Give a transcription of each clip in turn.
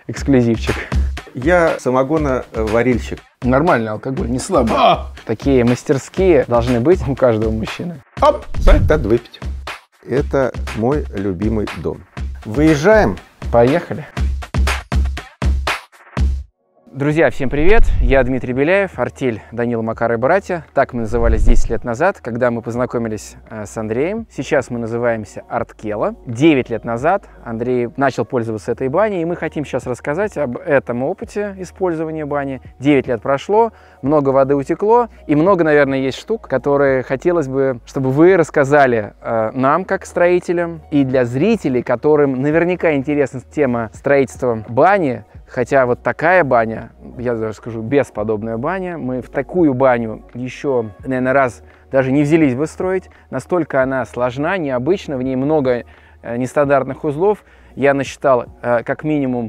эксклюзивчик. Я самогоноварильщик. Нормальный алкоголь, не слабый. Такие мастерские должны быть у каждого мужчины. Оп, надо выпить. Это мой любимый дом. Выезжаем. Поехали. Друзья, всем привет! Я Дмитрий Беляев, артель Данила, Макар и братья. Так мы назывались 10 лет назад, когда мы познакомились с Андреем. Сейчас мы называемся Арткела. 9 лет назад Андрей начал пользоваться этой баней, и мы хотим сейчас рассказать об этом опыте использования бани. 9 лет прошло, много воды утекло, и много, наверное, есть штук, которые хотелось бы, чтобы вы рассказали нам, как строителям, и для зрителей, которым наверняка интересна тема строительства бани. Хотя вот такая баня, я даже скажу, бесподобная баня, мы в такую баню еще, наверное, раз даже не взялись бы строить. Настолько она сложна, необычна, в ней много нестандартных узлов. Я насчитал как минимум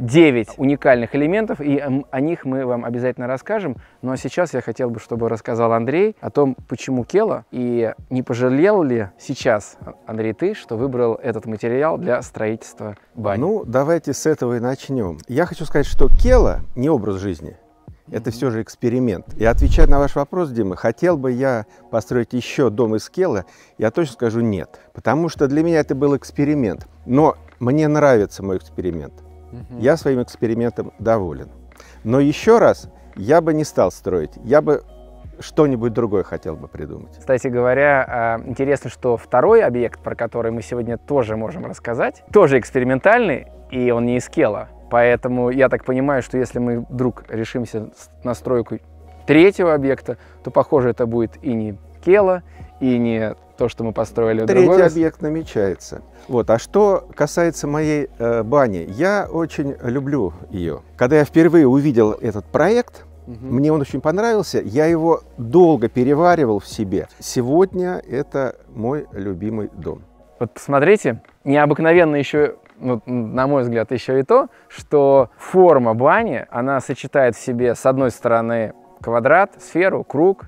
9 уникальных элементов, и о них мы вам обязательно расскажем. Ну а сейчас я хотел бы, чтобы рассказал Андрей о том, почему Кела, и не пожалел ли сейчас, Андрей, ты, что выбрал этот материал для строительства бани? Ну, давайте с этого и начнем. Я хочу сказать, что Кела не образ жизни. Это все же эксперимент. И отвечая на ваш вопрос, Дима, хотел бы я построить еще дом из Кела, я точно скажу нет. Потому что для меня это был эксперимент. Но мне нравится мой эксперимент. Я своим экспериментом доволен. Но еще раз я бы не стал строить. Я бы что-нибудь другое хотел бы придумать. Кстати говоря, интересно, что второй объект, про который мы сегодня тоже можем рассказать, тоже экспериментальный, и он не из Кела. Поэтому я так понимаю, что если мы вдруг решимся на стройку третьего объекта, то, похоже, это будет и не Кела, и не то, что мы построили в другой раз. Третий объект намечается. Вот. А что касается моей бани, я очень люблю ее. Когда я впервые увидел этот проект, мне он очень понравился, я его долго переваривал в себе. Сегодня это мой любимый дом. Вот посмотрите, необыкновенно еще, ну, на мой взгляд, еще и то, что форма бани, она сочетает в себе, с одной стороны, квадрат, сферу, круг,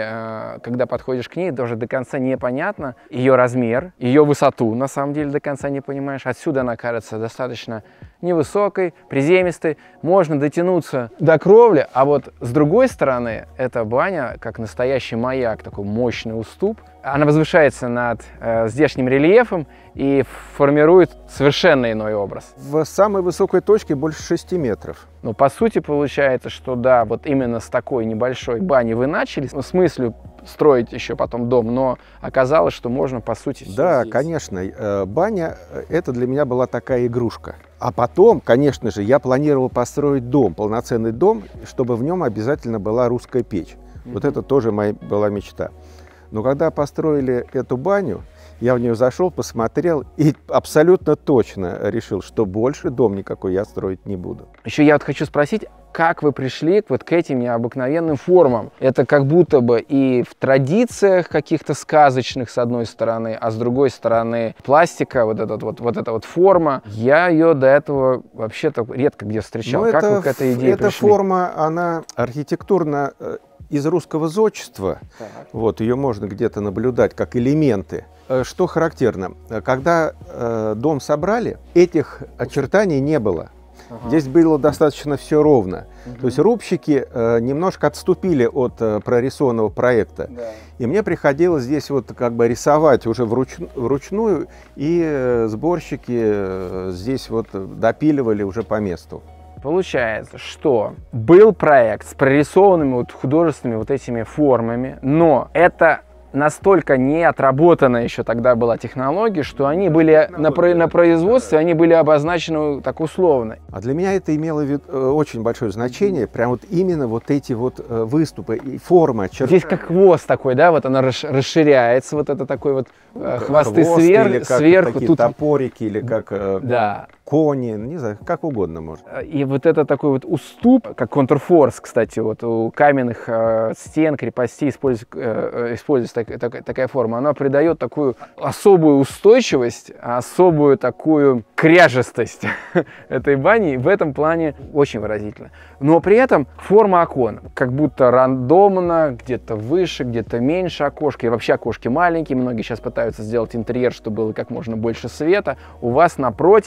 и когда подходишь к ней, тоже до конца непонятно ее размер, ее высоту, на самом деле, до конца не понимаешь. Отсюда она кажется достаточно невысокой, приземистой, можно дотянуться до кровли, а вот с другой стороны, эта баня, как настоящий маяк, такой мощный уступ, она возвышается над здешним рельефом и формирует совершенно иной образ. В самой высокой точке больше 6 метров. Ну, по сути, получается, что да, вот именно с такой небольшой бани вы начали, в смысле строить еще потом дом, но оказалось, что можно, по сути, да, здесь. Конечно, баня – это для меня была такая игрушка. А потом, конечно же, я планировал построить дом, полноценный дом, чтобы в нем обязательно была русская печь. Вот это тоже моя была мечта. Но когда построили эту баню, я в нее зашел, посмотрел и абсолютно точно решил, что больше дом никакой я строить не буду. Еще я вот хочу спросить, как вы пришли вот к этим необыкновенным формам? Это как будто бы и в традициях каких-то сказочных, с одной стороны, а с другой стороны пластика, вот эта вот форма. Я ее до этого вообще-то редко где встречал. Как вы к этой идее пришли? Эта форма, она архитектурно из русского зодчества. Вот, ее можно где-то наблюдать как элементы. Что характерно, когда дом собрали, этих очертаний не было. Здесь было достаточно все ровно. То есть рубщики немножко отступили от прорисованного проекта. И мне приходилось здесь вот как бы рисовать уже вручную, и сборщики здесь вот допиливали уже по месту. Получается, что был проект с прорисованными вот художественными вот этими формами, но это настолько не отработана еще тогда была технология, что они были на производстве, они были обозначены так условно. А для меня это имело очень большое значение, прям вот именно вот эти вот выступы и форма. Здесь как хвост такой, да, вот она расширяется, вот это такой вот хвосты сверху. Тут топорики или как да. Кони, не знаю, как угодно может. И вот это такой вот уступ, как контрфорс, кстати, вот у каменных стен, крепостей используется такая форма, она придает такую особую устойчивость, особую такую кряжестость этой бани, и в этом плане очень выразительно. Но при этом форма окон, как будто рандомно, где-то выше, где-то меньше окошки, и вообще окошки маленькие, многие сейчас пытаются сделать интерьер, чтобы было как можно больше света. У вас напротив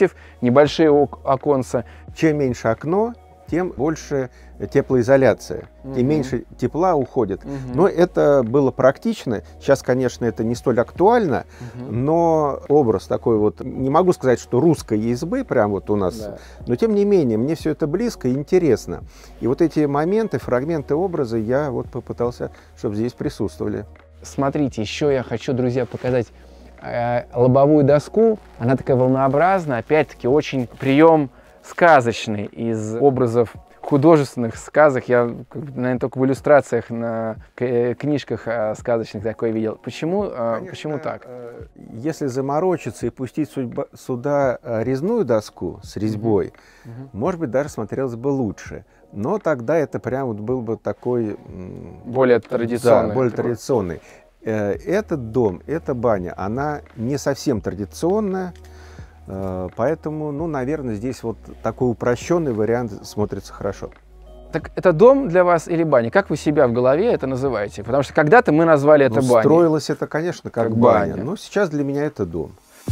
небольшие оконца. Чем меньше окно, тем больше теплоизоляция, тем меньше тепла уходит. Но это было практично. Сейчас, конечно, это не столь актуально, но образ такой вот, не могу сказать, что русской избы прям вот у нас, но тем не менее, мне все это близко и интересно. И вот эти моменты, фрагменты образа я вот попытался, чтобы здесь присутствовали. Смотрите, еще я хочу, друзья, показать лобовую доску. Она такая волнообразная, опять-таки очень прием сказочный из образов художественных сказок. Я, наверное, только в иллюстрациях на книжках сказочных такое видел. Почему, конечно, почему так? Если заморочиться и пустить сюда резную доску с резьбой, может быть, даже смотрелось бы лучше. Но тогда это прям вот был бы такой... Более традиционный. Да, более традиционный. Этот дом, эта баня, она не совсем традиционная. Поэтому, ну, наверное, здесь вот такой упрощенный вариант смотрится хорошо. Так это дом для вас или баня? Как вы себя в голове это называете? Потому что когда-то мы назвали это баней. Строилось это, конечно, как баня. Но сейчас для меня это дом.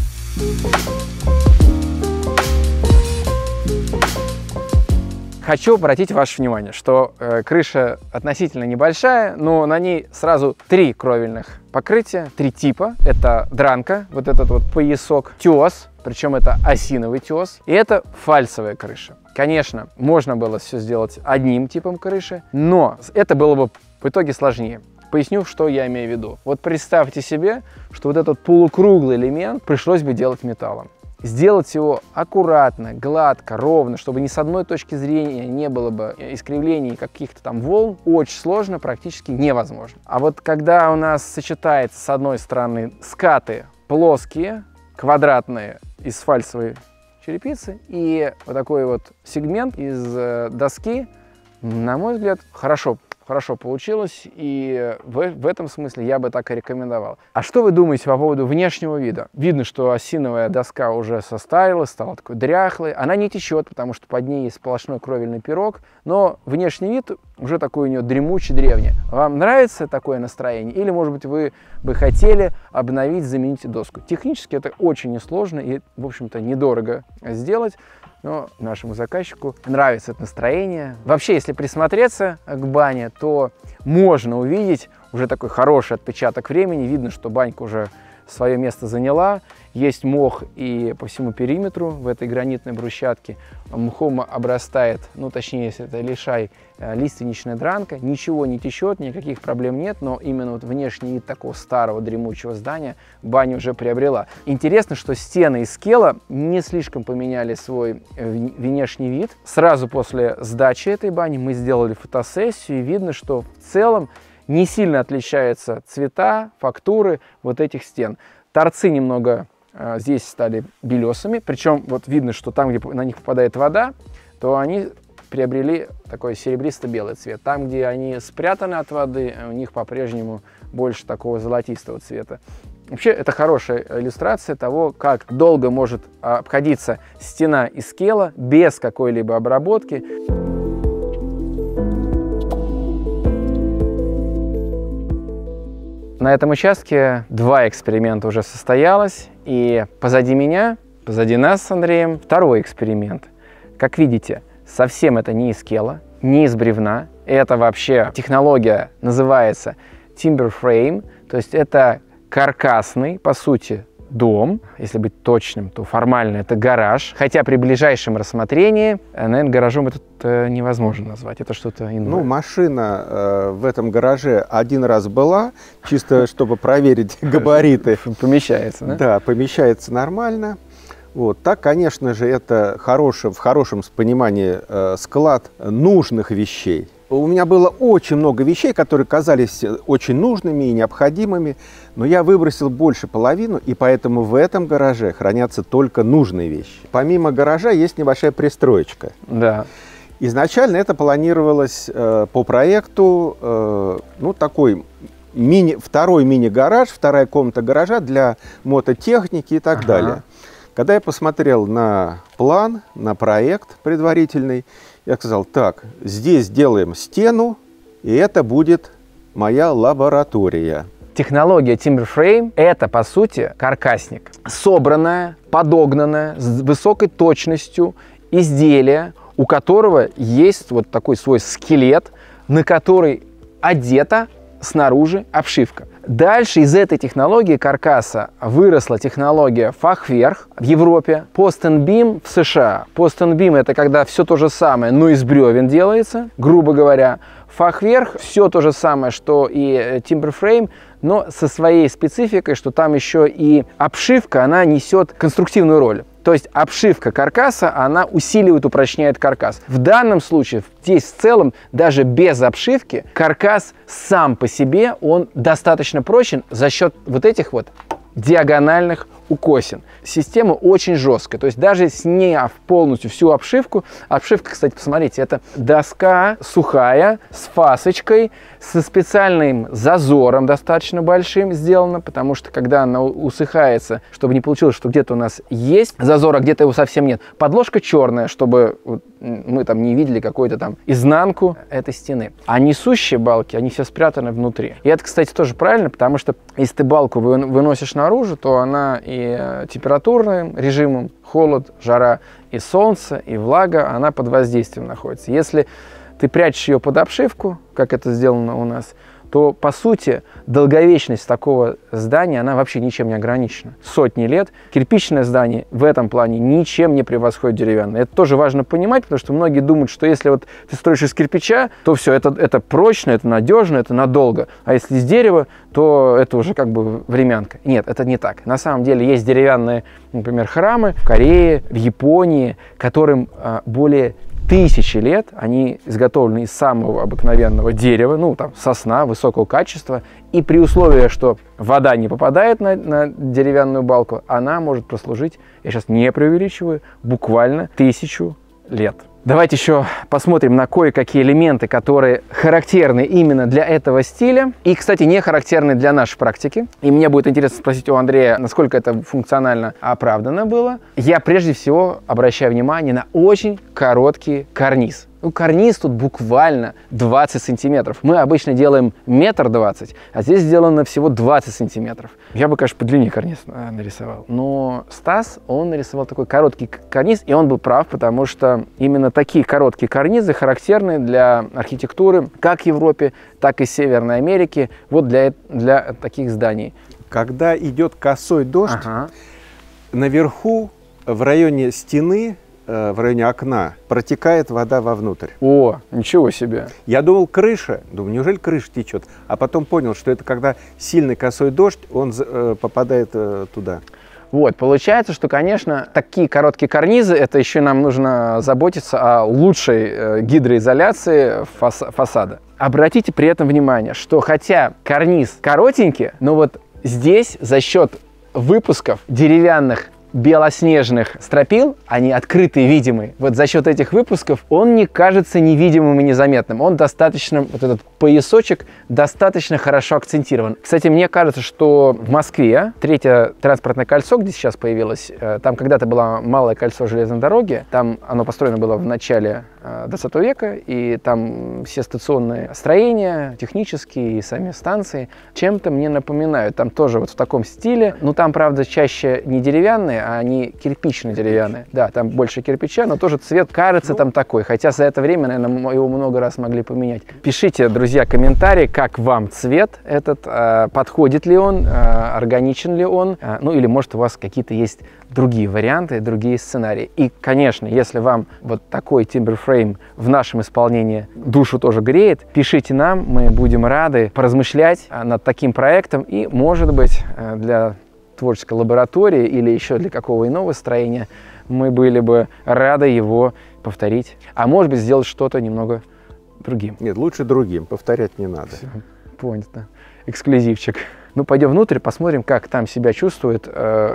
Хочу обратить ваше внимание, что крыша относительно небольшая, но на ней сразу 3 кровельных покрытия, 3 типа. Это дранка, вот этот вот поясок, тес, причем это осиновый тес, и это фальцевая крыша. Конечно, можно было все сделать одним типом крыши, но это было бы в итоге сложнее. Поясню, что я имею в виду. Вот представьте себе, что вот этот полукруглый элемент пришлось бы делать металлом. Сделать его аккуратно, гладко, ровно, чтобы ни с одной точки зрения не было бы искривлений, каких-то там волн, очень сложно, практически невозможно. А вот когда у нас сочетается с одной стороны скаты плоские, квадратные из фальцевой черепицы и вот такой вот сегмент из доски, на мой взгляд, хорошо получилось, и в этом смысле я бы так и рекомендовал. А что вы думаете по поводу внешнего вида? Видно, что осиновая доска уже состарилась, стала такой дряхлой. Она не течет, потому что под ней есть сплошной кровельный пирог, но внешний вид уже такой у нее дремучий, древний. Вам нравится такое настроение? Или, может быть, вы бы хотели обновить, заменить доску? Технически это очень несложно и, в общем-то, недорого сделать. Но нашему заказчику нравится это настроение. Вообще, если присмотреться к бане, то можно увидеть уже такой хороший отпечаток времени. Видно, что банька уже свое место заняла. Есть мох и по всему периметру в этой гранитной брусчатке. Мхом обрастает, ну точнее, если это лишай, лиственничная дранка. Ничего не течет, никаких проблем нет, но именно вот внешний вид такого старого дремучего здания баня уже приобрела. Интересно, что стены из скела не слишком поменяли свой внешний вид. Сразу после сдачи этой бани мы сделали фотосессию, и видно, что в целом не сильно отличаются цвета, фактуры вот этих стен. Торцы немного здесь стали белесыми, причем вот видно, что там, где на них попадает вода, то они приобрели такой серебристо-белый цвет. Там, где они спрятаны от воды, у них по-прежнему больше такого золотистого цвета. Вообще, это хорошая иллюстрация того, как долго может обходиться стена из скела без какой-либо обработки. На этом участке 2 эксперимента уже состоялось, и позади меня, позади нас с Андреем, 2-й эксперимент. Как видите, совсем это не из скела, не из бревна, это вообще технология называется timber frame, то есть это каркасный, по сути, дом. Если быть точным, то формально это гараж, хотя при ближайшем рассмотрении, наверное, гаражом это невозможно назвать, это что-то иное. Ну, машина в этом гараже один раз была, чисто чтобы проверить габариты. Помещается, да? Да, помещается нормально. Вот. Так, конечно же, это в хорошем понимании склад нужных вещей. У меня было очень много вещей, которые казались очень нужными и необходимыми, но я выбросил больше половины, и поэтому в этом гараже хранятся только нужные вещи. Помимо гаража есть небольшая пристроечка. Да. Изначально это планировалось по проекту, ну, такой второй мини-гараж, 2-я комната гаража для мототехники и так далее. Когда я посмотрел на план, на проект предварительный, я сказал, так, здесь делаем стену, и это будет моя лаборатория. Технология Timber Frame – это, по сути, каркасник. Собранное, подогнанное, с высокой точностью изделие, у которого есть вот такой свой скелет, на который одета снаружи обшивка. Дальше из этой технологии каркаса выросла технология фахверк в Европе, Post and Beam в США. Post and Beam — это когда все то же самое, но из бревен делается, грубо говоря. Фахверк — все то же самое, что и Timber Frame, но со своей спецификой, что там еще и обшивка, она несет конструктивную роль. То есть обшивка каркаса, она усиливает, упрочняет каркас. В данном случае, здесь в целом, даже без обшивки, каркас сам по себе, он достаточно прочен за счет вот этих вот диагональных укосин. Система очень жесткая, то есть даже сняв полностью всю обшивку, обшивка, кстати, посмотрите, это доска сухая, с фасочкой, со специальным зазором достаточно большим сделана, потому что когда она усыхается, чтобы не получилось, что где-то у нас есть зазор, а где-то его совсем нет. Подложка черная, чтобы мы там не видели какую-то там изнанку этой стены. А несущие балки, они все спрятаны внутри. И это, кстати, тоже правильно, потому что если ты балку выносишь наружу, то она и температурным режимом, холод, жара, и солнце, и влага, она под воздействием находится. Если ты прячешь ее под обшивку, как это сделано у нас, то, по сути, долговечность такого здания, она вообще ничем не ограничена. Сотни лет. Кирпичное здание в этом плане ничем не превосходит деревянное. Это тоже важно понимать, потому что многие думают, что если вот ты строишь из кирпича, то все, это прочно, это надежно, это надолго. А если из дерева, то это уже как бы времянка. Нет, это не так. На самом деле есть деревянные, например, храмы в Корее, в Японии, которым более 1000 лет, они изготовлены из самого обыкновенного дерева, ну, там, сосна, высокого качества, и при условии, что вода не попадает на деревянную балку, она может прослужить, я сейчас не преувеличиваю, буквально 1000 лет. Давайте еще посмотрим на кое-какие элементы, которые характерны именно для этого стиля и, кстати, не характерны для нашей практики. И мне будет интересно спросить у Андрея, насколько это функционально оправдано было. Я прежде всего обращаю внимание на очень короткий карниз. Ну, карниз тут буквально 20 сантиметров. Мы обычно делаем 1,20 м, а здесь сделано всего 20 сантиметров. Я бы, конечно, подлиннее карниз нарисовал. Но Стас, он нарисовал такой короткий карниз, и он был прав, потому что именно такие короткие карнизы характерны для архитектуры как в Европе, так и Северной Америки, вот для таких зданий. Когда идет косой дождь, наверху, в районе стены, в районе окна, протекает вода вовнутрь. О, ничего себе! Я думал, крыша. Думаю, неужели крыша течет? А потом понял, что это когда сильный косой дождь, он попадает туда. Вот, получается, что, конечно, такие короткие карнизы, это еще нам нужно заботиться о лучшей гидроизоляции фасада. Обратите при этом внимание, что хотя карниз коротенький, но вот здесь за счет выпусков деревянных белоснежных стропил, они открытые, видимые. Вот за счет этих выпусков он не кажется невидимым и незаметным. Он достаточно, вот этот поясочек, достаточно хорошо акцентирован. Кстати, мне кажется, что в Москве третье транспортное кольцо, где сейчас появилось, там когда-то было малое кольцо железной дороги, там оно построено было в начале 20 века, и там все стационные строения, технические и сами станции, чем-то мне напоминают. Там тоже вот в таком стиле, но там, правда, чаще не деревянные, а они кирпично-деревянные. Да, там больше кирпича, но тоже цвет кажется там такой, хотя за это время, наверное, его много раз могли поменять. Пишите, друзья, комментарии, как вам цвет этот, подходит ли он, органичен ли он, ну или может у вас какие-то есть другие варианты, другие сценарии. И, конечно, если вам вот такой Timber Frame в нашем исполнении душу тоже греет, пишите нам, мы будем рады поразмышлять над таким проектом и, может быть, для творческой лаборатории или еще для какого иного строения мы были бы рады его повторить, а может быть сделать что-то немного другим. Нет, лучше другим, повторять не надо. Все, понятно. Эксклюзивчик. Ну, пойдем внутрь, посмотрим, как там себя чувствуют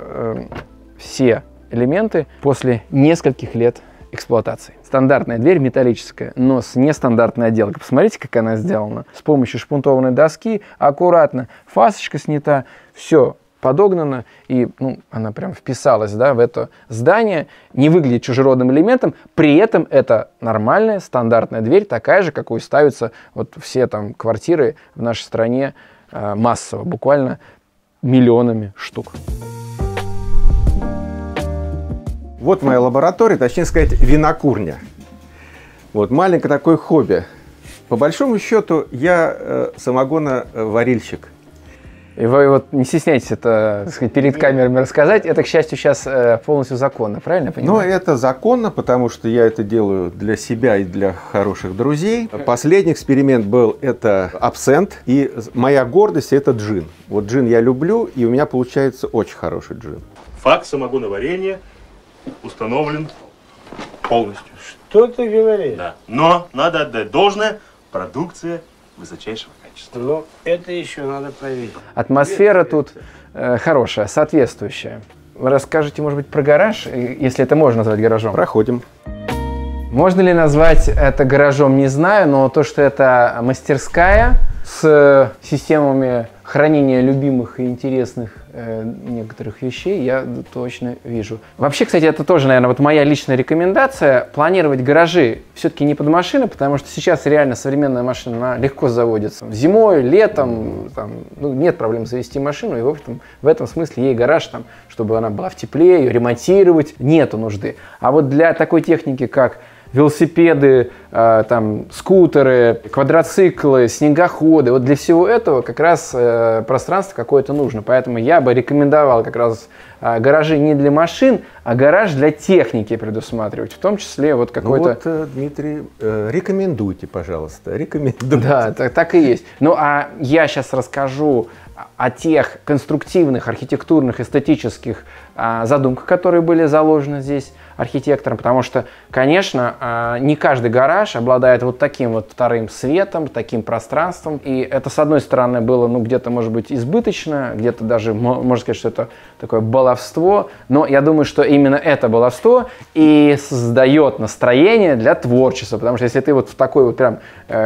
все элементы после нескольких лет эксплуатации. Стандартная дверь металлическая, но с нестандартной отделкой. Посмотрите, как она сделана. С помощью шпунтованной доски, аккуратно, фасочка снята, все подогнано, и она прям вписалась, да, в это здание, не выглядит чужеродным элементом, при этом это нормальная стандартная дверь, такая же, какой ставятся вот все там квартиры в нашей стране массово, буквально миллионами штук. Вот моя лаборатория, точнее сказать, винокурня. Вот маленькое такое хобби. По большому счету, я самогоноварильщик. И вы вот не стесняйтесь это, так сказать, перед камерами рассказать. Это, к счастью, сейчас полностью законно, правильно я понимаю? Ну, это законно, потому что я это делаю для себя и для хороших друзей. Последний эксперимент был, это абсент. И моя гордость – это джин. Вот джин я люблю, и у меня получается очень хороший джин. Факт самогоноварения установлен полностью. Что ты говоришь? Да. Но надо отдать должное, продукция высочайшего качества. Ну, это еще надо проверить. Атмосфера тут хорошая, соответствующая. Вы расскажете, может быть, про гараж, если это можно назвать гаражом? Проходим. Можно ли назвать это гаражом, не знаю, но то, что это мастерская с системами хранения любимых и интересных некоторых вещей, я точно вижу. Вообще, кстати, это тоже, наверное, вот моя личная рекомендация. Планировать гаражи все-таки не под машины, потому что сейчас реально современная машина, она легко заводится. Зимой, летом, там, ну, нет проблем завести машину, и в этом смысле ей гараж, там, чтобы она была в тепле, ее ремонтировать, нету нужды. А вот для такой техники, как велосипеды, там, скутеры, квадроциклы, снегоходы. Вот для всего этого как раз пространство какое-то нужно. Поэтому я бы рекомендовал как раз гаражи не для машин, а гараж для техники предусматривать. В том числе вот какой-то... Ну вот, Дмитрий, рекомендуйте, пожалуйста, рекомендуйте. Да, так и есть. Ну, а я сейчас расскажу о тех конструктивных, архитектурных, эстетических задумках, которые были заложены здесь архитектором, потому что, конечно, не каждый гараж обладает вот таким вот вторым светом, таким пространством, и это, с одной стороны, было, ну, где-то, может быть, избыточно, где-то даже, можно сказать, что это такое баловство, но я думаю, что именно это баловство и создает настроение для творчества, потому что если ты вот в такой вот прям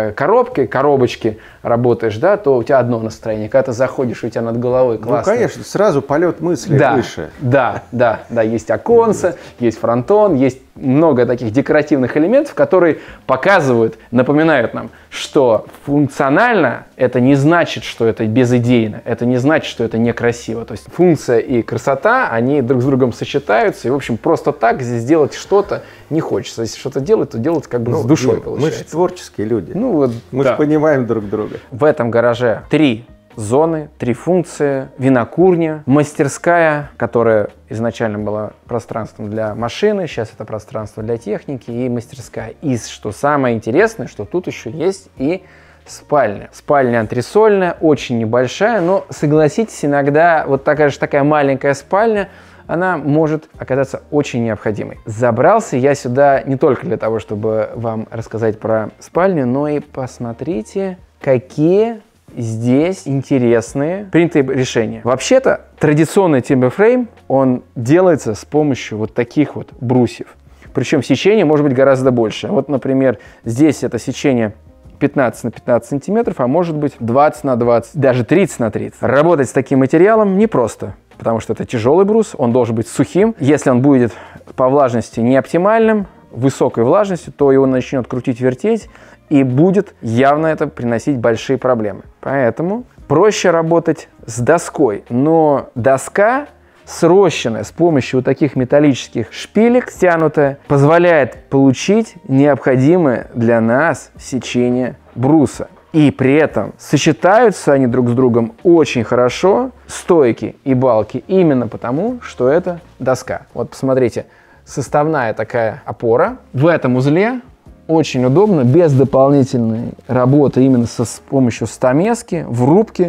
коробочке работаешь, да, то у тебя одно настроение, когда ты заходишь, у тебя над головой классно. Ну, конечно, сразу полет мысли выше. Да, есть оконце, есть фронтон, есть много таких декоративных элементов, которые показывают, напоминают нам, что функционально это не значит, что это безидейно, это не значит, что это некрасиво. То есть функция и красота, они друг с другом сочетаются, и, в общем, просто так здесь сделать что-то не хочется. Если что-то делать, то делать как бы с душой получается. Мы же творческие люди, вот, мы же понимаем друг друга. В этом гараже 3 зоны, 3 функции: винокурня, мастерская, которая изначально была пространством для машины, сейчас это пространство для техники, и мастерская. И что самое интересное, что тут еще есть и спальня. Спальня антресольная, очень небольшая, но, согласитесь, иногда вот такая маленькая спальня, она может оказаться очень необходимой. Забрался я сюда не только для того, чтобы вам рассказать про спальню, но и посмотрите, какие здесь интересные принятые решения. Вообще-то традиционный timber-frame, он делается с помощью вот таких вот брусьев. Причем сечение может быть гораздо больше. Вот, например, здесь это сечение 15 на 15 сантиметров, а может быть 20 на 20, даже 30 на 30. Работать с таким материалом непросто, потому что это тяжелый брус, он должен быть сухим. Если он будет по влажности не оптимальным, высокой влажностью, то его начнет крутить-вертеть, и будет явно это приносить большие проблемы. Поэтому проще работать с доской. Но доска, срощенная с помощью вот таких металлических шпилек, стянутая, позволяет получить необходимое для нас сечение бруса. И при этом сочетаются они друг с другом очень хорошо, стойки и балки, именно потому, что это доска. Вот посмотрите, составная такая опора. В этом узле очень удобно, без дополнительной работы именно с помощью стамески, в рубке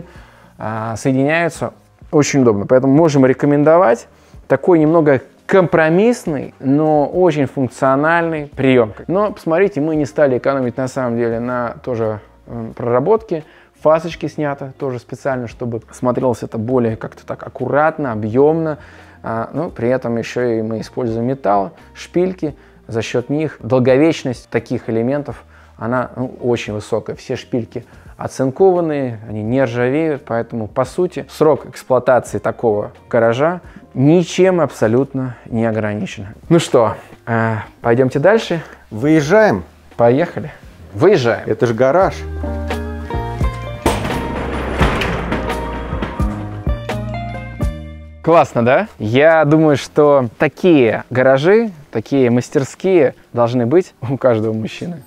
соединяются очень удобно. Поэтому можем рекомендовать такой немного компромиссный, но очень функциональный прием. Но посмотрите, мы не стали экономить на самом деле на тоже проработке. Фасочки снято тоже специально, чтобы смотрелось это более как-то так аккуратно, объемно. Но при этом еще и мы используем металл, шпильки. За счет них долговечность таких элементов, она очень высокая. Все шпильки оцинкованные, они не ржавеют, поэтому, по сути, срок эксплуатации такого гаража ничем абсолютно не ограничен. Ну что, пойдемте дальше. Выезжаем. Поехали. Выезжаем. Это же гараж. Классно, да? Я думаю, что такие гаражи, такие мастерские должны быть у каждого мужчины.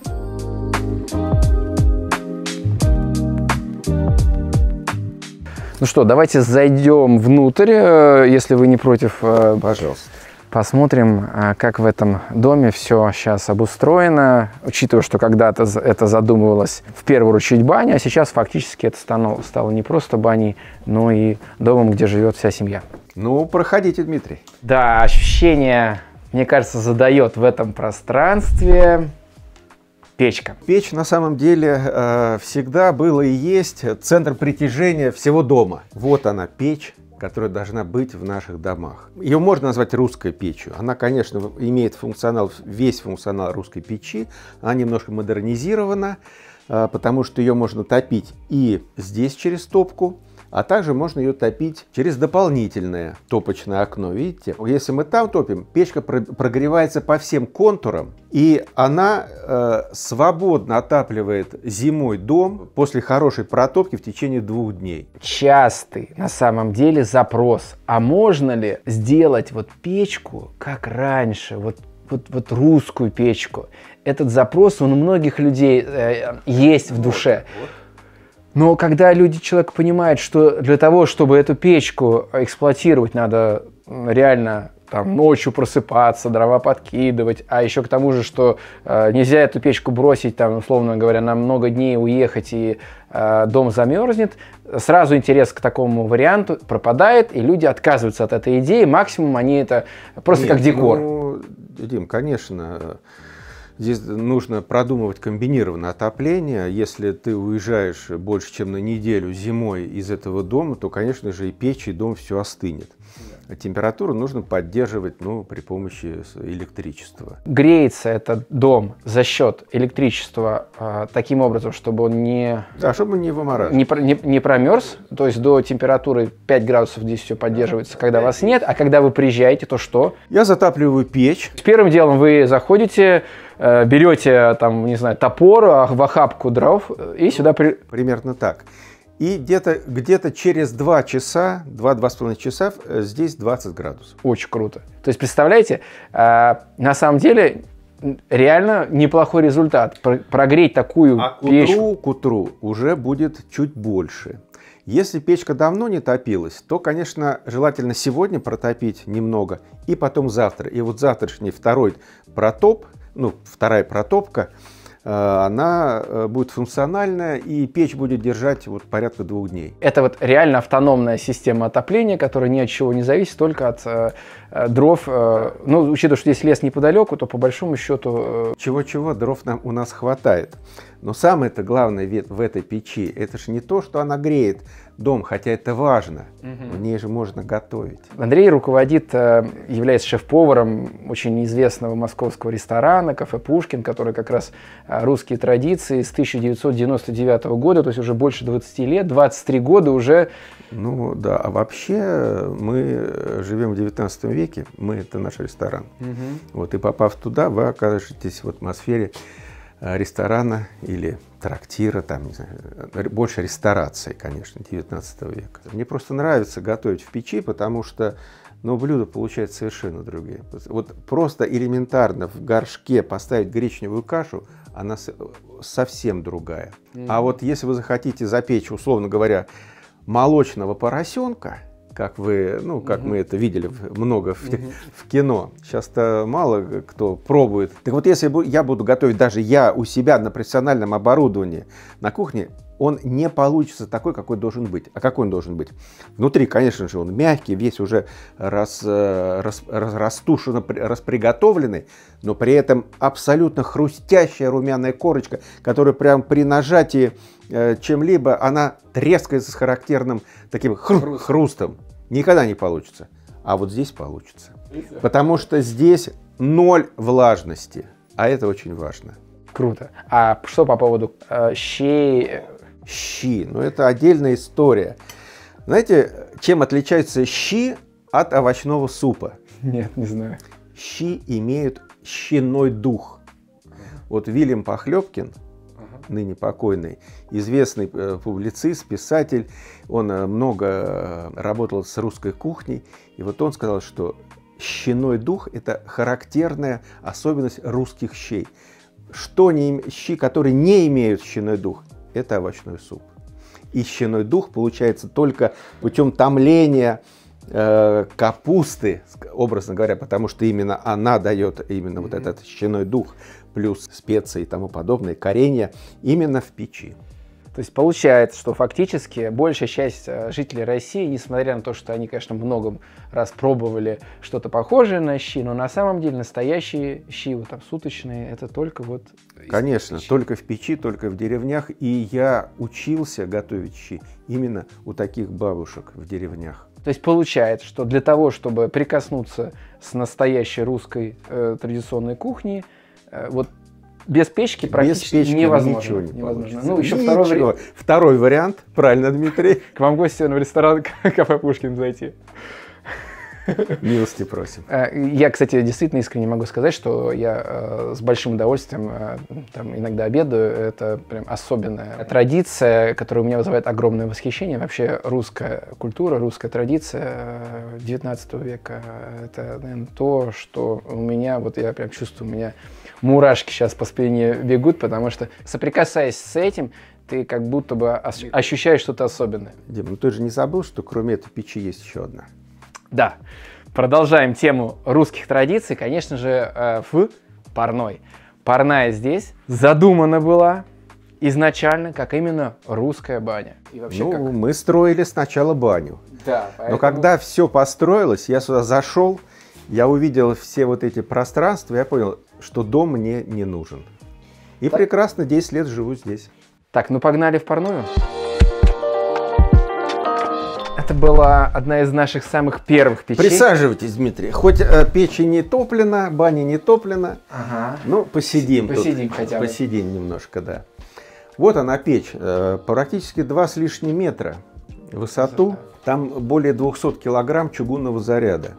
Ну что, давайте зайдем внутрь, если вы не против. Пожалуйста. Посмотрим, как в этом доме все сейчас обустроено, учитывая, что когда-то это задумывалось в первую очередь баня, а сейчас фактически это стало не просто баней, но и домом, где живет вся семья. Ну, проходите, Дмитрий. Да, ощущение, мне кажется, задает в этом пространстве печка. Печь на самом деле всегда была и есть центр притяжения всего дома. Вот она, печь, которая должна быть в наших домах. Ее можно назвать русской печью. Она, конечно, имеет весь функционал русской печи. Она немножко модернизирована, потому что ее можно топить и здесь через топку, а также можно ее топить через дополнительное топочное окно. Видите? Если мы там топим, печка прогревается по всем контурам, и она свободно отапливает зимой дом после хорошей протопки в течение 2 дней. Частый на самом деле запрос. А можно ли сделать вот печку, как раньше, вот русскую печку? Этот запрос, он у многих людей есть в душе. Но когда человек понимает, что для того, чтобы эту печку эксплуатировать, надо реально там ночью просыпаться, дрова подкидывать, а еще к тому же, что нельзя эту печку бросить, там, условно говоря, на много дней уехать и дом замерзнет, сразу интерес к такому варианту пропадает, и люди отказываются от этой идеи, максимум они это просто как декор. Ну, Дим, конечно, здесь нужно продумывать комбинированное отопление. Если ты уезжаешь больше, чем на неделю зимой из этого дома, то, конечно же, и печь, и дом все остынет. А температуру нужно поддерживать при помощи электричества. Греется этот дом за счет электричества таким образом, чтобы он не промерз, то есть до температуры 5 градусов здесь все поддерживается, когда вас нет, а когда вы приезжаете, то что? Я затапливаю печь. Первым делом вы заходите, берете там, не знаю, топор в охапку дров и сюда... Примерно так. И где-то через 2 часа, 2-2,5 часа здесь 20 градусов. Очень круто. То есть, представляете, на самом деле реально неплохой результат. Прогреть такую печь. К утру уже будет чуть больше. Если печка давно не топилась, то, конечно, желательно сегодня протопить немного и потом завтра. И вот завтрашний вторая протопка, она будет функциональная, и печь будет держать порядка 2 дней. Это реально автономная система отопления, которая ни от чего не зависит, только от дров. Учитывая, что здесь лес неподалеку, то по большому счету... Чего-чего, дров у нас хватает. Но самое-то главное в этой печи, это же не то, что она греет дом, хотя это важно. В ней же можно готовить. Андрей руководит, является шеф-поваром очень известного московского ресторана «Кафе Пушкин», который как раз русские традиции с 1999 года, то есть уже больше 20 лет, 23 года уже. Ну да, а вообще мы живем в 19 веке, это наш ресторан. И попав туда, вы окажетесь в атмосфере ресторана или трактира, не знаю, больше ресторации, конечно, 19 века. Мне просто нравится готовить в печи, потому что блюда получаются совершенно другие. Просто элементарно в горшке поставить гречневую кашу, она совсем другая. А если вы захотите запечь, условно говоря, молочного поросенка, как мы это видели много в кино. Сейчас-то мало кто пробует. Так если я буду готовить даже я у себя на профессиональном оборудовании на кухне, он не получится такой, какой должен быть. А какой он должен быть? Внутри, конечно же, он мягкий, весь уже растушенно, расприготовленный, но при этом абсолютно хрустящая румяная корочка, которая прям при нажатии чем-либо, она трескается с характерным таким хрустом. Никогда не получится. А вот здесь получится. Потому что здесь 0 влажности. А это очень важно. Круто. А что по поводу щей? Щи. Это отдельная история. Знаете, чем отличаются щи от овощного супа? Нет, не знаю. Щи имеют щиной дух. Вильям Похлебкин ныне покойный, известный публицист, писатель. Он много работал с русской кухней. И вот он сказал, что щиной дух – это характерная особенность русских щей. Щи, которые не имеют щиной дух, это овощной суп. И щиной дух получается только путем томления капусты, образно говоря, потому что именно она дает именно вот этот щиной дух, плюс специи и тому подобное, коренья, именно в печи. То есть получается, что фактически большая часть жителей России, несмотря на то, что они, конечно, много раз пробовали что-то похожее на щи, но на самом деле настоящие щи, вот там суточные, это только вот... Конечно, только в печи, только в деревнях. И я учился готовить щи именно у таких бабушек в деревнях. То есть получается, что для того, чтобы прикоснуться с настоящей русской традиционной кухней, вот без печки практически невозможно. Ничего не получится. Ну, еще второй вариант, правильно, Дмитрий. К вам гости в ресторан «Кафе Пушкин» зайти. Милости просим. Я, кстати, действительно искренне могу сказать, что я с большим удовольствием там иногда обедаю. Это прям особенная традиция, которая у меня вызывает огромное восхищение. Вообще русская культура, русская традиция 19 века – это, наверное, то, что у меня, вот я прям чувствую, у меня мурашки сейчас по спине бегут, потому что, соприкасаясь с этим, ты как будто бы ощущаешь что-то особенное. Дим, ну ты же не забыл, что кроме этой печи есть еще одна? Да, продолжаем тему русских традиций, конечно же, в парной. Парная здесь задумана была изначально как именно русская баня. И вообще, ну, мы строили сначала баню. Да, поэтому... Но когда все построилось, я сюда зашел, я увидел все вот эти пространства, я понял, что дом мне не нужен. И прекрасно 10 лет живу здесь. Так, ну погнали в парную. Это была одна из наших самых первых печей. Присаживайтесь, Дмитрий. Хоть печь и не топлена, баня не топлена, но посидим тут. Посидим хотя бы. Посидим немножко, да. Вот она печь, практически 2 с лишним метра в высоту. Там более 200 килограмм чугунного заряда.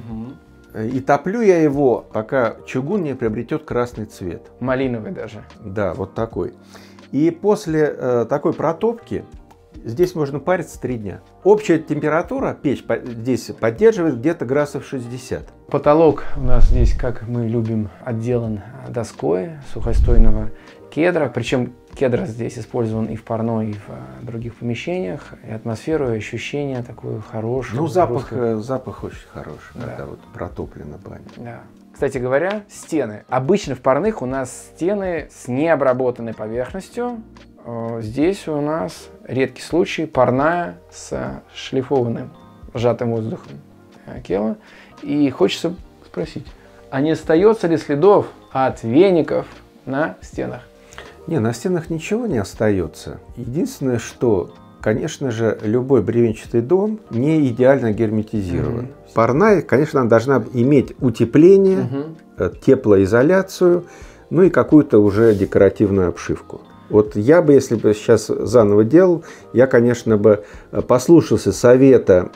И топлю я его, пока чугун не приобретет красный цвет. Малиновый даже. Да, вот такой. И после такой протопки здесь можно париться 3 дня. Общая температура печь здесь поддерживает где-то градусов 60. Потолок у нас здесь, как мы любим, отделан доской сухостойного кедра. Причем кедр здесь использован и в парной, и в других помещениях. И атмосферу, и ощущение такое хорошее. Ну, запах очень хороший, да. Когда вот протоплена баня. Да. Кстати говоря, стены. Обычно в парных у нас стены с необработанной поверхностью. Здесь у нас редкий случай парная с шлифованным сжатым воздухом кела. И хочется спросить, а не остается ли следов от веников на стенах? Не, на стенах ничего не остается. Единственное, что, конечно же, любой бревенчатый дом не идеально герметизирован. Парная, конечно, должна иметь утепление, теплоизоляцию, ну и какую-то уже декоративную обшивку. Вот я бы, если бы сейчас заново делал, я, конечно, бы послушался совета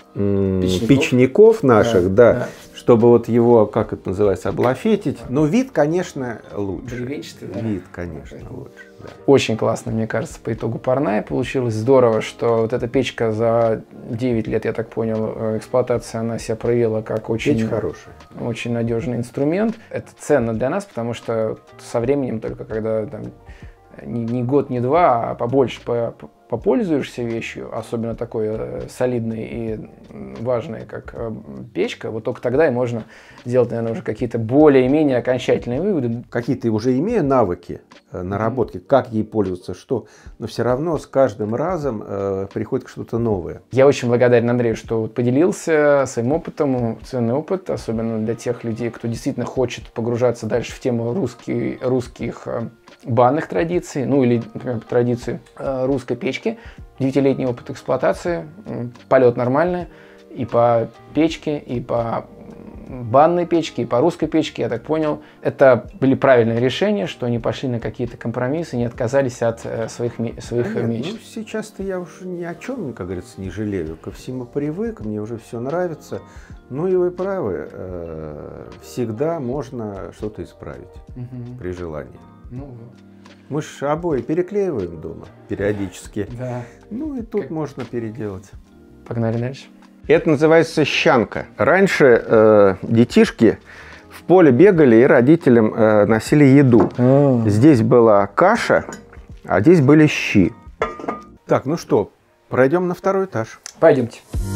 печников наших, да, чтобы вот его, как это называется, облафетить. Но вид, конечно, лучше. Бревенчатый, да? Вид, конечно, лучше. Да. Очень классно, мне кажется, по итогу парная получилось. Здорово, что вот эта печка за 9 лет, я так понял, эксплуатации, она себя проявила как очень, очень надежный инструмент. Это ценно для нас, потому что со временем, только когда там, не год, не два, а побольше попользуешься вещью, особенно такой солидной и важной, как печка, вот только тогда и можно сделать, наверное, уже какие-то более-менее окончательные выводы. Какие-то уже имея навыки, наработки, как ей пользоваться, что, но все равно с каждым разом приходит что-то новое. Я очень благодарен Андрею, что поделился своим опытом, ценный опыт, особенно для тех людей, кто действительно хочет погружаться дальше в тему русских банных традиций, ну или, например, традиции русской печки. 9-летний опыт эксплуатации, полет нормальный и по печке, и по банной печке, и по русской печке, я так понял. Это были правильные решения, что они пошли на какие-то компромиссы, не отказались от своих мечт. Ну, сейчас-то я уже ни о чем, как говорится, не жалею. Ко всему привык, мне уже все нравится. Ну и вы правы, всегда можно что-то исправить при желании. Мы же обои переклеиваем дома периодически. Да. Ну и тут можно переделать. Погнали дальше. Это называется щанка. Раньше детишки в поле бегали и родителям носили еду. Здесь была каша, а здесь были щи. Так, ну что, пройдем на второй этаж. Пойдемте.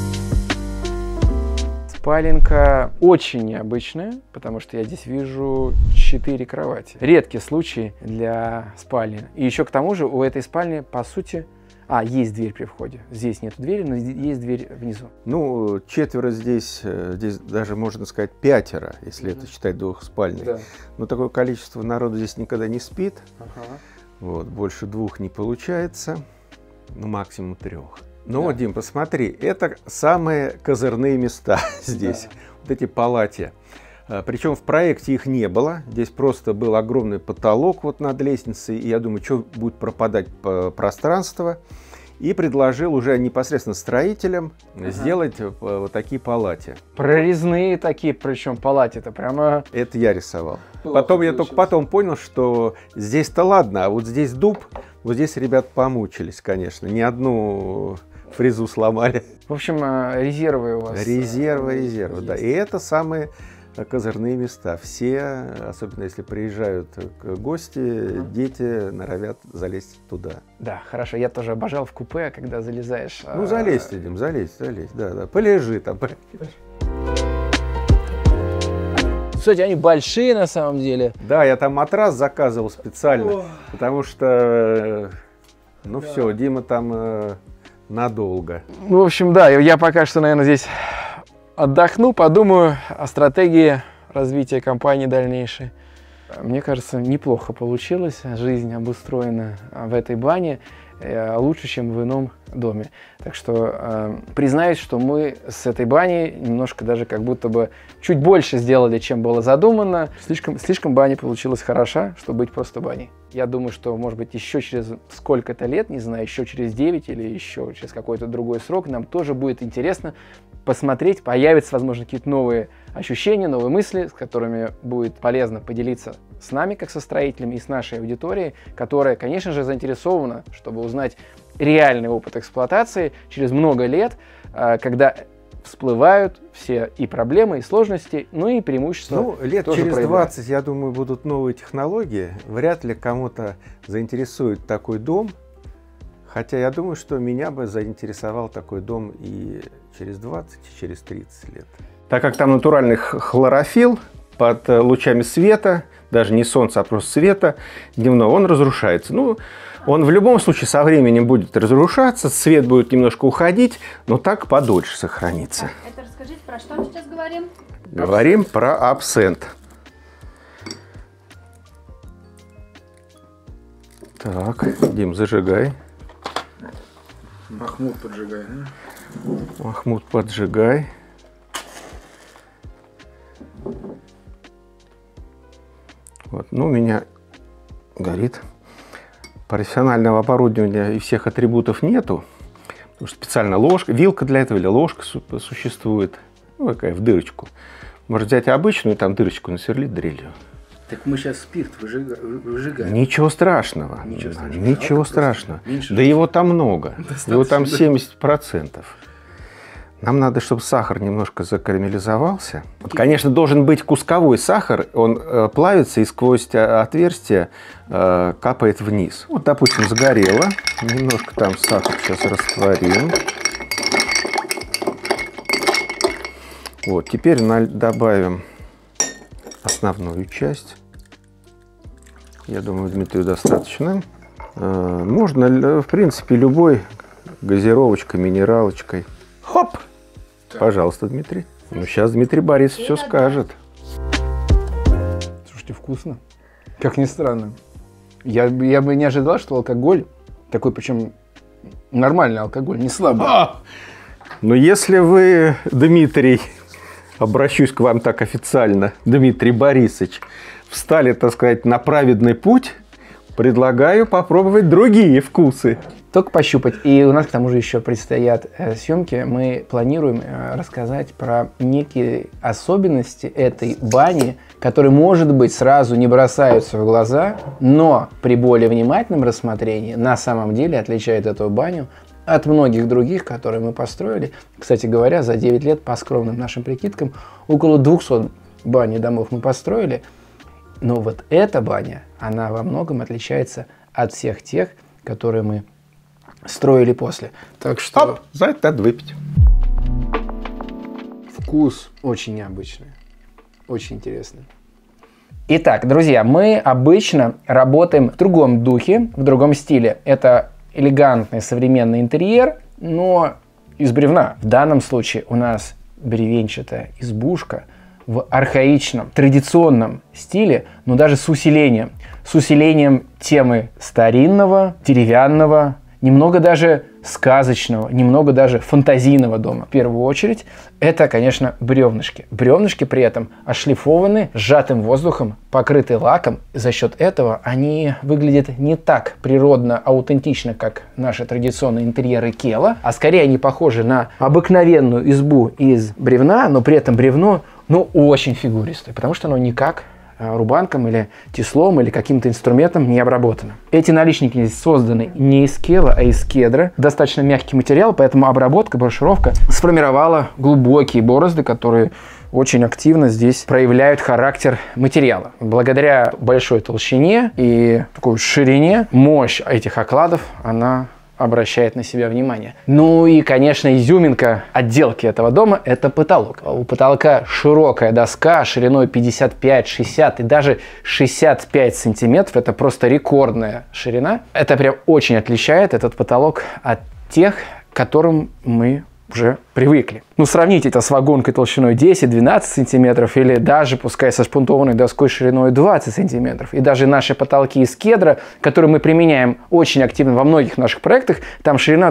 Спаленка очень необычная, потому что я здесь вижу 4 кровати. Редкий случай для спальни. И еще к тому же у этой спальни, по сути, есть дверь при входе. Здесь нет двери, но есть дверь внизу. Ну, 4 здесь даже можно сказать 5, если это считать двухспальной. Да. Но такое количество народу здесь никогда не спит. Вот, больше 2 не получается, ну, максимум 3. Ну, Дим, посмотри, это самые козырные места здесь, да. Вот эти палати. Причем в проекте их не было, здесь просто был огромный потолок вот над лестницей, и я думаю, что будет пропадать пространство. И предложил уже непосредственно строителям сделать вот такие палати. Прорезные такие, причем палати, это прямо... Это я рисовал. Потом я только потом понял, что здесь-то ладно, а вот здесь дуб, вот здесь ребята помучились, конечно, ни одну фрезу сломали. В общем, резервы у вас. Резервы, да. И это самые козырные места. Все, особенно если приезжают гости, дети норовят залезть туда. Да, хорошо. Я тоже обожал в купе, когда залезаешь. Ну, залезь, Дим, залезь. Да. Полежи там. Кстати, они большие на самом деле. Да, я там матрас заказывал специально, потому что, ну да. Все, Дима там надолго. В общем, да, я пока что, наверное, здесь отдохну, подумаю о стратегии развития компании дальнейшей. Мне кажется, неплохо получилось. Жизнь обустроена в этой бане лучше, чем в ином доме. Так что признаюсь, что мы с этой баней немножко даже как будто бы чуть больше сделали, чем было задумано. Слишком баня получилась хороша, чтобы быть просто баней. Я думаю, что, может быть, еще через сколько-то лет, не знаю, еще через 9 или еще через какой-то другой срок, нам тоже будет интересно посмотреть, появятся, возможно, какие-то новые ощущения, новые мысли, с которыми будет полезно поделиться с нами, как со строителями, и с нашей аудиторией, которая, конечно же, заинтересована, чтобы узнать реальный опыт эксплуатации через много лет, когда всплывают все и проблемы, и сложности, ну и преимущества. Ну, лет тоже через проявляют. 20, я думаю, будут новые технологии. Вряд ли кому-то заинтересует такой дом. Хотя я думаю, что меня бы заинтересовал такой дом и через 20, и через 30 лет. Так как там натуральный хлорофилл под лучами света, даже не солнца, а просто света дневного, он разрушается. Ну, он в любом случае со временем будет разрушаться, свет будет немножко уходить, но так подольше сохранится. Это расскажите, про что мы сейчас говорим? Говорим про абсент. Так, Дим, зажигай. Махмуд поджигай, да? Махмуд, поджигай. Вот, ну, у меня горит. Профессионального оборудования и всех атрибутов нету. Потому что специально ложка, вилка для этого или ложка существует. Ну, какая, в дырочку. Можно взять обычную, там дырочку насверлить дрелью. Так мы сейчас спирт выжигаем. Ничего страшного. Ничего страшного. Да его там много. Достаточно. Его там 70%. Нам надо, чтобы сахар немножко закарамелизовался. Вот, конечно, должен быть кусковой сахар. Он плавится и сквозь отверстие капает вниз. Вот, допустим, сгорело. Немножко там сахар сейчас растворим. Вот, теперь добавим основную часть. Я думаю, Дмитрию достаточно. Можно, в принципе, любой газировочкой, минералочкой. Хоп! Так. Пожалуйста, Дмитрий. Ну, сейчас Дмитрий Борисович все скажет. Слушайте, вкусно. Как ни странно. Я бы не ожидал, что алкоголь, такой причем нормальный алкоголь, не слабый. Но если вы, Дмитрий, обращусь к вам так официально, Дмитрий Борисович, встали, так сказать, на праведный путь, предлагаю попробовать другие вкусы. только пощупать. И у нас к тому же еще предстоят съемки. Мы планируем рассказать про некие особенности этой бани, которые, может быть, сразу не бросаются в глаза, но при более внимательном рассмотрении на самом деле отличают эту баню от многих других, которые мы построили. Кстати говоря, за 9 лет, по скромным нашим прикидкам, около 200 бань и домов мы построили. Но вот эта баня, она во многом отличается от всех тех, которые мы строили после. Так что... Оп, за это надо выпить. Вкус очень необычный. Очень интересный. Итак, друзья, мы обычно работаем в другом духе, в другом стиле. Это элегантный современный интерьер, но из бревна. В данном случае у нас бревенчатая избушка в архаичном, традиционном стиле, но даже с усилением. С усилением темы старинного, деревянного, немного даже сказочного, немного даже фантазийного дома. В первую очередь, это, конечно, бревнышки. Бревнышки при этом ошлифованы, сжатым воздухом, покрыты лаком. За счет этого они выглядят не так природно, аутентично, как наши традиционные интерьеры Кела, а скорее они похожи на обыкновенную избу из бревна, но при этом бревно, ну, очень фигуристое, потому что оно никак рубанком или теслом или каким-то инструментом не обработано. Эти наличники здесь созданы не из кела, а из кедра. Достаточно мягкий материал, поэтому обработка, брошировка сформировала глубокие борозды, которые очень активно здесь проявляют характер материала. Благодаря большой толщине и такой ширине, мощь этих окладов, она обращает на себя внимание. Ну и, конечно, изюминка отделки этого дома – это потолок. У потолка широкая доска шириной 55, 60 и даже 65 сантиметров. Это просто рекордная ширина. Это прям очень отличает этот потолок от тех, к которым мы уже привыкли. Ну, сравните это с вагонкой толщиной 10-12 сантиметров или даже, пускай со шпунтованной доской шириной 20 сантиметров. И даже наши потолки из кедра, которые мы применяем очень активно во многих наших проектах, там ширина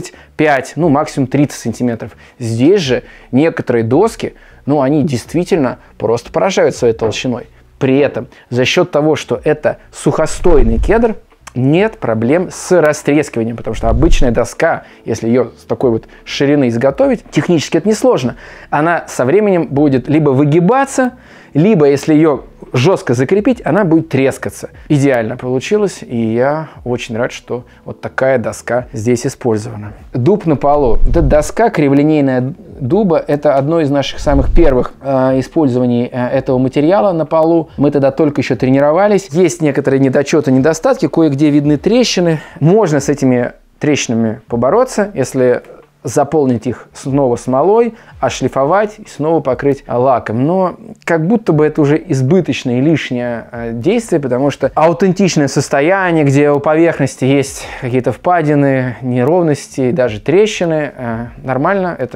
25, ну, максимум 30 сантиметров. Здесь же некоторые доски, ну, они действительно просто поражают своей толщиной. При этом за счет того, что это сухостойный кедр, нет проблем с растрескиванием, потому что обычная доска, если ее с такой вот ширины изготовить, технически это несложно. Она со временем будет либо выгибаться, либо, если ее жестко закрепить, она будет трескаться. Идеально получилось, и я очень рад, что вот такая доска здесь использована. Дуб на полу. Эта доска криволинейная дуба – это одно из наших самых первых использований этого материала на полу. Мы тогда только еще тренировались. Есть некоторые недочеты, недостатки, кое-где видны трещины. Можно с этими трещинами побороться, если заполнить их снова смолой, отшлифовать и снова покрыть лаком. Но как будто бы это уже избыточное и лишнее действие, потому что аутентичное состояние, где у поверхности есть какие-то впадины, неровности, даже трещины, нормально, это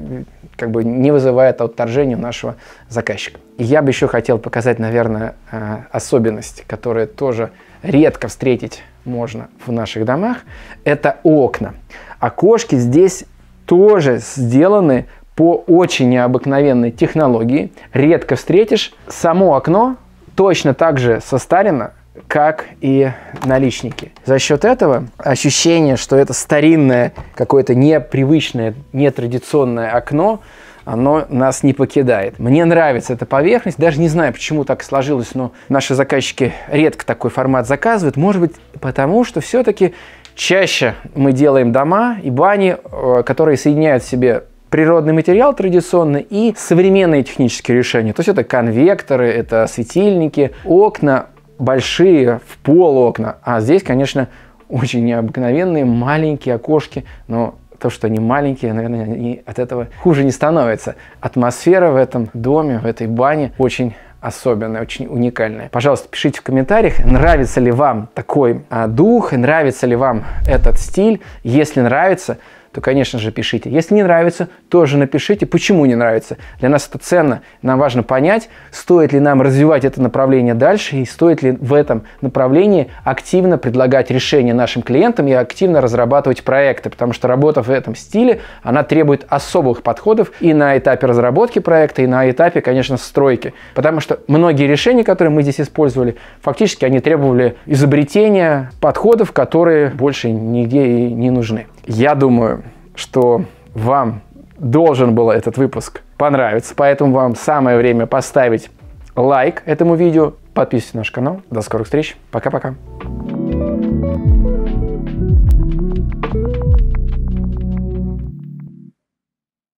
не вызывает отторжения у нашего заказчика. И я бы еще хотел показать, наверное, особенность, которую тоже редко встретить можно в наших домах. Это окна. Окошки здесь тоже сделаны по очень необыкновенной технологии. Редко встретишь. Само окно точно так же состарено, как и наличники. За счет этого ощущение, что это старинное, какое-то непривычное, нетрадиционное окно, оно нас не покидает. Мне нравится эта поверхность, даже не знаю, почему так сложилось, но наши заказчики редко такой формат заказывают. Может быть, потому что все-таки чаще мы делаем дома и бани, которые соединяют в себе природный материал традиционный и современные технические решения. То есть это конвекторы, это светильники, окна большие, в пол окна. А здесь, конечно, очень необыкновенные маленькие окошки, но то, что они маленькие, наверное, они от этого хуже не становится. Атмосфера в этом доме, в этой бане очень особенная, очень уникальная. Пожалуйста, пишите в комментариях, нравится ли вам такой дух, нравится ли вам этот стиль. Если нравится, то, конечно же, пишите. Если не нравится, тоже напишите, почему не нравится. Для нас это ценно. Нам важно понять, стоит ли нам развивать это направление дальше, и стоит ли в этом направлении активно предлагать решения нашим клиентам и активно разрабатывать проекты, потому что работа в этом стиле, она требует особых подходов и на этапе разработки проекта, и на этапе, конечно, стройки. Потому что многие решения, которые мы здесь использовали, фактически они требовали изобретения подходов, которые больше нигде и не нужны. Я думаю, что вам должен был этот выпуск понравиться, поэтому вам самое время поставить лайк этому видео, подписывайтесь на наш канал. До скорых встреч. Пока-пока.